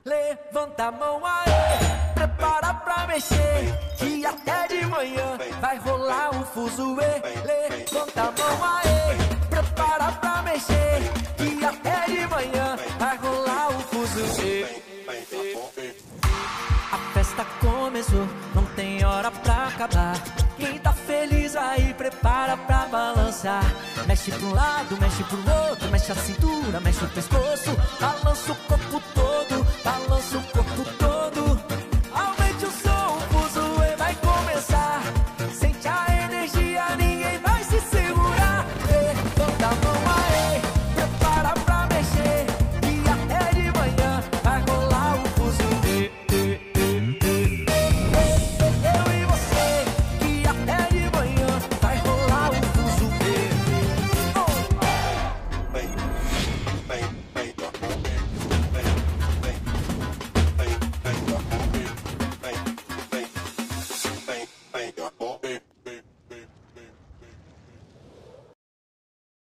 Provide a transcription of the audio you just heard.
Levanta a mão aí, prepara pra mexer, que até de manhã vai rolar um fuzuê. Levanta a mão aí, prepara pra mexer, que até de manhã vai rolar um fuzuê. A festa começou, não tem hora pra acabar. Quem tá feliz aí, prepara pra balançar. Mexe pra um lado, mexe pro outro, mexe a cintura, mexe o pescoço, balança o corpo todo.